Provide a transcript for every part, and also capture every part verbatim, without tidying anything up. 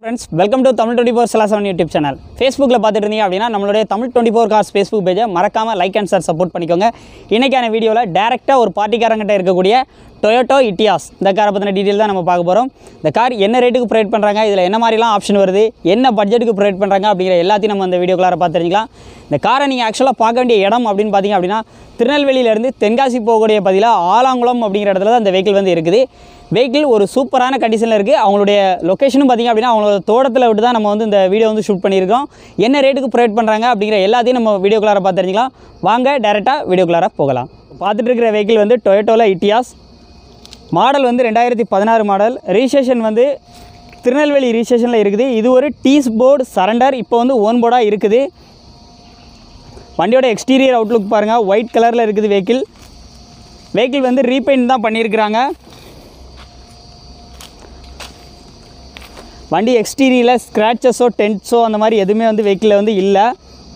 Friends, welcome to Tamil twenty-four slash seven YouTube channel. Facebook la paathiட்டு இருந்தீங்க அப்படினா நம்மளுடைய Tamil twenty-four cars Facebook page மறக்காம like and share support பண்ணிக்கோங்க. இன்னைக்கான வீடியோல டைரக்ட்டா ஒரு பார்ட்டிக்காரங்கிட்ட இருக்கக்கூடிய Toyota Etios இந்த காரை பத்தின டீடைல் தான் நம்ம பார்க்க போறோம். இந்த கார் என்ன ரேட்டுக்கு ப்ரொவைட் பண்றாங்க, இதுல என்ன மாதிரிலாம் ஆப்ஷன் வருது, என்ன பட்ஜெட்டுக்கு ப்ரொவைட் பண்றாங்க அப்படிங்கற எல்லாத்தையும் நம்ம இந்த வீடியோக்குள்ள பார்த்து தெரிஞ்சுக்கலாம். இந்த காரை நீங்க एक्चुअली பார்க்க வேண்டிய இடம் அப்படினு பாத்தீங்க அப்படினா திருநெல்வேலியில இருந்து தென்காசி போகக்கூடிய பதிலா ஆலாங்குளம் அப்படிங்கற இடத்துல தான் இந்த வெஹிக்கிள் வந்து இருக்குது. வெஹிக்கிள் ஒரு சூப்பரான கண்டிஷன்ல இருக்கு. அவங்களுடைய லொகேஷனும் பாத்தீங்க அப்படினா அவங்களோட தோட்டத்துல விட்டு தான் நம்ம வந்து இந்த வீடியோ வந்து ஷூட் பண்ணியிருக்கோம். என்ன ரேட்டுக்கு ப்ரொவைட் பண்றாங்க அப்படிங்கற எல்லாத்தையும் நம்ம வீடியோக்குள்ள பார்த்து தெரிஞ்சுக்கலாம். வாங்க டைரக்ட்டா வீடியோக்குள்ள போகலாம். பார்த்துட்டு இருக்கிற வெஹிக்கிள் வந்து Toyota Etios மாடல் வந்து ரெண்டாயிரத்தி பதினாறு மாடல். ரிஜிஸ்ட்ரேஷன் வந்து திருநெல்வேலி ரிஜிஸ்ட்ரேஷனில் இருக்குது. இது ஒரு டீஸ் போர்டு சரண்டர், இப்போ வந்து ஓன் போர்டாக இருக்குது. வண்டியோட எக்ஸ்டீரியர் அவுட்லுக் பாருங்கள், ஒயிட் கலரில் இருக்குது வெஹிக்கிள். வெஹிக்கிள் வந்து ரீபெயிண்ட் தான் பண்ணியிருக்கிறாங்க. வண்டி எக்ஸ்டீரியரில் ஸ்க்ராச்சஸோ டென்ட்ஸோ அந்த மாதிரி எதுவுமே வந்து வெஹிக்கிளில் வந்து இல்லை.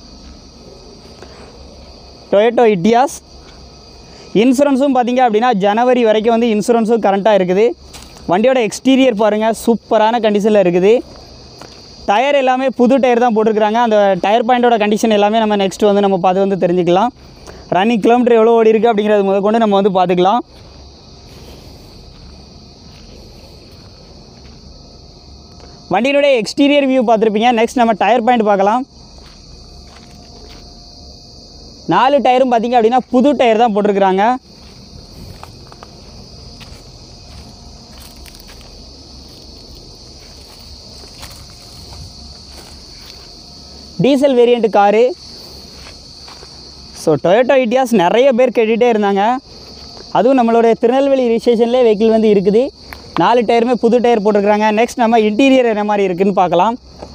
Toyota Etios இன்சூரன்ஸும் பார்த்திங்க அப்படின்னா ஜனவரி வரைக்கும் வந்து இன்சூரன்ஸும் கரண்ட்டாக இருக்குது. வண்டியோட எக்ஸ்டீரியர் பாருங்கள், சூப்பரான கண்டிஷனில் இருக்குது. டயர் எல்லாமே புது டயர் தான் போட்டிருக்கிறாங்க. அந்த டயர் பாயிண்டோட கண்டிஷன் எல்லாமே நம்ம நெக்ஸ்ட் வந்து நம்ம பார்த்து வந்து தெரிஞ்சுக்கலாம். ரன்னிங் கிலோமீட்டர் எவ்வளோ ஓடி இருக்குது அப்படிங்கிறது முதல் கொண்டு நம்ம வந்து பார்த்துக்கலாம். வண்டியினுடைய எக்ஸ்டீரியர் வியூ பார்த்துருப்பீங்க. நெக்ஸ்ட் நம்ம டயர் பாயிண்ட் பார்க்கலாம். நாலு டயரும் பார்த்திங்க அப்படின்னா புது டயர் தான் போட்டிருக்கிறாங்க. Diesel variant car. So Toyota Etios நிறைய பேர் கேட்டுகிட்டே இருந்தாங்க. அதுவும் நம்மளுடைய திருநெல்வேலி ரிஜிஸ்ட்ரேஷன்லேயே வெஹிக்கிள் வந்து இருக்குது. நாலு டயருமே புது டயர் போட்டிருக்கிறாங்க. நெக்ஸ்ட் நம்ம இன்டீரியர் என்ன மாதிரி இருக்குதுன்னு பார்க்கலாம்.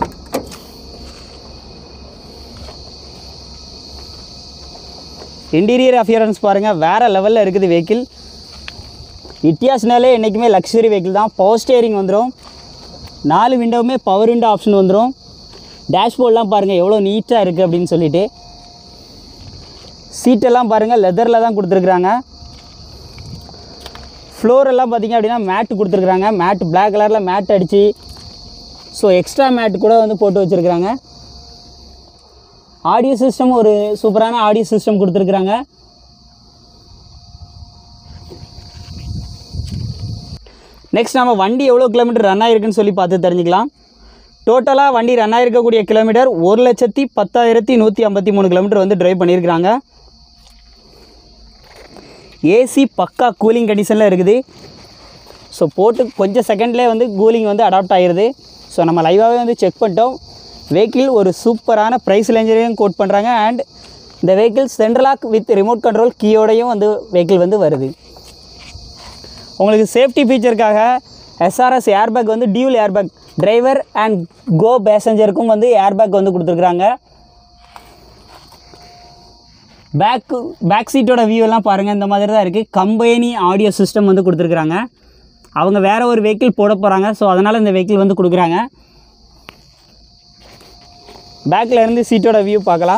இன்டீரியர் அஃபியரன்ஸ் பாருங்கள், வேறு லெவலில் இருக்குது வெஹிக்கிள். இட்டியாஸ்னாலே என்றைக்குமே லக்ஸரி வெஹிக்கிள் தான். பவர் ஸ்டேரிங் வந்துடும், நாலு விண்டோவுமே பவர் விண்டோ ஆப்ஷன் வந்துடும். டேஷ்போர்ட்லாம் பாருங்கள் எவ்வளோ நீட்டாக இருக்குது அப்படின்னு சொல்லிட்டு. சீட்டெல்லாம் பாருங்கள் லெதரில் தான் கொடுத்துருக்குறாங்க. ஃப்ளோரெல்லாம் பார்த்திங்க அப்படின்னா மேட்டு கொடுத்துருக்குறாங்க. மேட்டு பிளாக் கலரில் மேட் அடித்து ஸோ எக்ஸ்ட்ரா மேட் கூட வந்து போட்டு வச்சுருக்குறாங்க. ஆடியோ சிஸ்டம் ஒரு சூப்பரான ஆடியோ சிஸ்டம் கொடுத்துருக்குறாங்க. நெக்ஸ்ட் நம்ம வண்டி எவ்வளோ கிலோமீட்டர் ரன் ஆகிருக்குன்னு சொல்லி பார்த்து தெரிஞ்சுக்கலாம். டோட்டலாக வண்டி ரன் ஆகிருக்கக்கூடிய கிலோமீட்டர் ஒரு லட்சத்தி பத்தாயிரத்தி நூற்றி ஐம்பத்தி மூணு கிலோமீட்டர் வந்து ட்ரைவ் பண்ணியிருக்கிறாங்க. ஏசி பக்கா கூலிங் கண்டிஷனில் இருக்குது. ஸோ போட்டு கொஞ்சம் செகண்ட்லேயே வந்து கூலிங் வந்து அடாப்ட் ஆகிடுது. ஸோ நம்ம லைவாகவே வந்து செக் பண்ணிட்டோம். வெஹிக்கிள் ஒரு சூப்பரான ப்ரைஸ் ரேஞ்சரையும் கோட் பண்ணுறாங்க. அண்ட் இந்த vehicle central lock with remote control கீயோடையும் வந்து வெஹிக்கிள் வந்து வருது. உங்களுக்கு சேஃப்டி ஃபீச்சருக்காக எஸ்ஆர்எஸ் ஏர்பேக் வந்து dual airbag, driver and co பேசஞ்சருக்கும் வந்து ஏர்பேக் வந்து கொடுத்துருக்குறாங்க. பேக்கு பேக் சீட்டோட வியூவெல்லாம் பாருங்கள், இந்த மாதிரி தான் இருக்குது. கம்பெனி ஆடியோ சிஸ்டம் வந்து கொடுத்துருக்குறாங்க. அவங்க வேறு ஒரு வெஹிக்கிள் போட போகிறாங்க. ஸோ அதனால் இந்த வெஹிக்கிள் வந்து கொடுக்குறாங்க. பேக்கில் இருந்து சீட்டோட வியூ பார்க்கலாம்.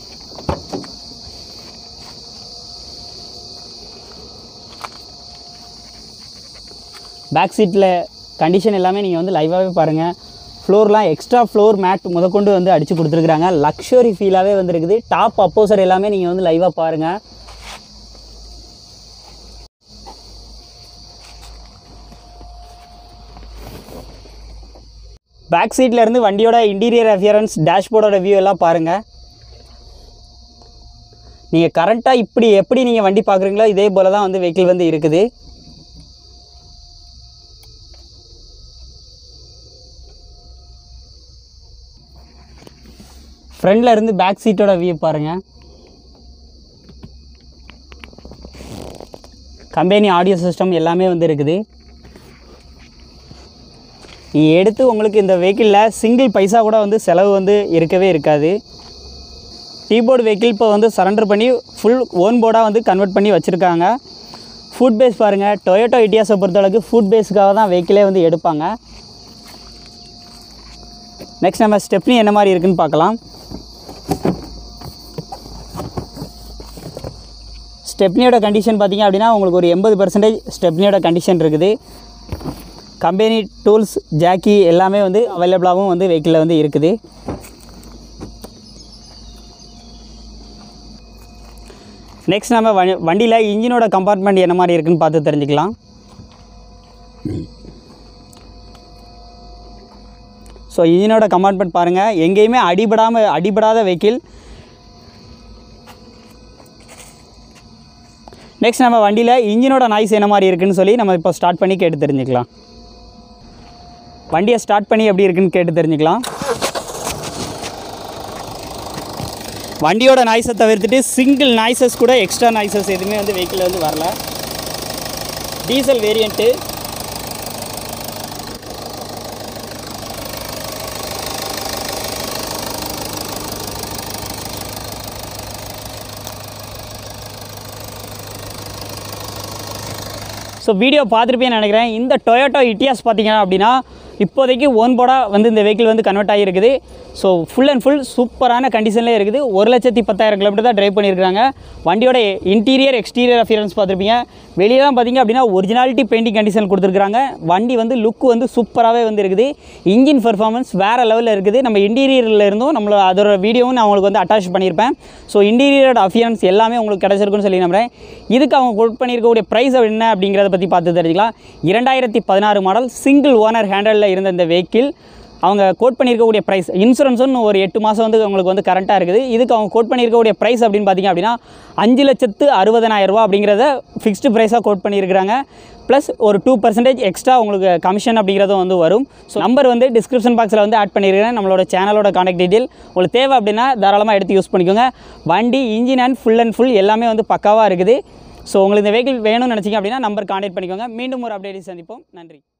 பேக் சீட்டில் கண்டிஷன் எல்லாமே நீங்கள் வந்து லைவாகவே பாருங்கள். ஃப்ளோர்லாம் எக்ஸ்ட்ரா ஃப்ளோர் மேட் முதற்கொண்டு வந்து அடித்து கொடுத்துருக்குறாங்க. லக்ஸரி ஃபீலாகவே வந்துருக்குது. டாப் அப்போசர் எல்லாமே நீங்கள் வந்து லைவாக பாருங்கள். பேக் சீட்டில் இருந்து வண்டியோட இன்டீரியர் அஃபியரன்ஸ், டேஷ்போர்டோட வியூ எல்லாம் பாருங்கள். நீங்கள் கரெக்டாக இப்படி எப்படி நீங்கள் வண்டி பார்க்குறீங்களோ இதே போல் தான் வந்து வெஹிக்கிள் வந்து இருக்குது. ஃப்ரண்டில் இருந்து பேக் சீட்டோட வியூ பாருங்கள். கம்பெனி ஆடியோ சிஸ்டம் எல்லாமே வந்து இருக்குது. நீ எடுத்து உங்களுக்கு இந்த வெஹிக்கிளில் சிங்கிள் பைசா கூட வந்து செலவு வந்து இருக்கவே இருக்காது. டீபோர்டு வெஹிக்கிள் இப்போ வந்து சரண்டர் பண்ணி ஃபுல் ஓன் போர்டாக வந்து கன்வெர்ட் பண்ணி வச்சுருக்காங்க. ஃபுட் பேஸ் பாருங்கள். Toyota Etiosஸை பொறுத்தளவுக்கு ஃபுட் பேஸுக்காக தான் வெஹிக்கிளே வந்து எடுப்பாங்க. நெக்ஸ்ட் நம்ம ஸ்டெப்னி என்ன மாதிரி இருக்குதுன்னு பார்க்கலாம். ஸ்டெப்னியோட கண்டிஷன் பார்த்திங்க அப்படின்னா உங்களுக்கு ஒரு எண்பது பர்சன்டேஜ் ஸ்டெப்னியோட கண்டிஷன் இருக்குது. கம்பெனி டூல்ஸ் ஜாக்கி எல்லாமே வந்து அவைலபிளாகவும் வந்து வெஹிக்கிளில் வந்து இருக்குது. நெக்ஸ்ட் நம்ம வ வண்டியில் இன்ஜினோட கம்பார்ட்மெண்ட் என்ன மாதிரி இருக்குதுன்னு பார்த்து தெரிஞ்சுக்கலாம். ஸோ இன்ஜினோட கம்பார்ட்மெண்ட் பாருங்கள், எங்கேயுமே அடிபடாமல் அடிபடாத வெஹிக்கிள். நெக்ஸ்ட் நம்ம வண்டியில் இன்ஜினோட நாய்ஸ் என்ன மாதிரி இருக்குதுன்னு சொல்லி நம்ம இப்போ ஸ்டார்ட் பண்ணி கேட்டு தெரிஞ்சுக்கலாம். வண்டியை ஸ்டார்ட் பண்ணி எப்படி இருக்குன்னு கேட்டு தெரிஞ்சுக்கலாம். வண்டியோட நாய்ஸை தவிர்த்துட்டு சிங்கிள் நாய்ஸஸ் கூட எக்ஸ்ட்ரா நாய்ஸஸ் எதுவுமே வந்து வெஹிக்கிளில் வந்து வரல. Diesel variant. ஸோ வீடியோ பார்த்துருப்பேன்னு நினைக்கிறேன். இந்த டொயோட்டோ இட்டியாஸ் பார்த்தீங்க அப்படின்னா இப்போதைக்கு ஓன் போர்டாக வந்து இந்த வெஹிக்கிள் வந்து கன்வெர்ட் ஆகியிருக்குது. ஸோ ஃபுல் அண்ட் ஃபுல் சூப்பரான கண்டிஷனில் இருக்குது. ஒரு லட்சத்தி பத்தாயிரம் கிலோமீட்டர் தான் ட்ரைவ் பண்ணியிருக்காங்க. வண்டியோட இன்டீரியர் எக்ஸ்டீரியர் அஃபியரன்ஸ் பார்த்துருப்பீங்க. வெளியெல்லாம் பார்த்திங்க அப்படின்னா ஒரிஜினாலிட்டி பெயிண்டிங் கண்டிஷன் கொடுத்துருக்காங்க. வண்டி வந்து லுக் வந்து சூப்பராகவே வந்து இருக்குது. இன்ஜின் பெர்ஃபார்மன்ஸ் வேறு லெவலில் இருக்குது. நம்ம இன்டீரியரில் இருந்தும் நம்மளோட அதோட வீடியோவும் நான் உங்களுக்கு வந்து அட்டாச் பண்ணியிருப்பேன். ஸோ இன்டீரியரோட அஃபியரன்ஸ் எல்லாமே உங்களுக்கு கிடச்சிருக்குன்னு சொல்லி நம்புறேன். இதுக்கு அவங்க கோட் பண்ணியிருக்கக்கூடிய ப்ரைஸ் என்ன அப்படிங்கிறத பற்றி பார்த்து தெரிஞ்சுக்கலாம். இரண்டாயிரத்தி பதினாறு மாடல் சிங்கிள் ஓனர் ஹேண்டலில் இருந்த இந்த வெஹிக்கிள் அவங்க கோட் பண்ணியிருக்கக்கூடிய ப்ரைஸ், இன்சூரன்ஸுன்னு ஒரு எட்டு மாதம் வந்து உங்களுக்கு வந்து கரண்ட்டாக இருக்குது. இதுக்கு அவங்க கோட் பண்ணியிருக்கக்கூடிய ப்ரைஸ் அப்படின்னு பார்த்திங்க அப்படின்னா அஞ்சு லட்சத்து அறுபதனாயிரம் ரூபா அப்படிங்கிறத ஃபிக்ஸ்டு ப்ரைஸாக கோட் பண்ணியிருக்கிறாங்க. ப்ளஸ் ஒரு டூ பர்சன்டேஜ் எக்ஸ்ட்ரா உங்களுக்கு கமிஷன் அப்படிங்கிறதும் வந்து வரும். ஸோ நம்பர் வந்து டிஸ்கிரிப்ஷன் பாக்ஸில் வந்து ஆட் பண்ணியிருக்கிறேன். நம்மளோட சேனலோட கான்டாக்ட் டீட்டெயில் உங்களுக்கு தேவை அப்படின்னா தாராளமாக எடுத்து யூஸ் பண்ணிக்கோங்க. வண்டி engine and full and full எல்லாமே வந்து பக்காவாக இருக்குது. ஸோ உங்களுக்கு இந்த வெஹிக்கிள் வேணும்னு நினச்சிங்க அப்படின்னா நம்பர் கான்டாக்ட் பண்ணிக்கோங்க. மீண்டும் ஒரு அப்டேட் சந்திப்போம். நன்றி.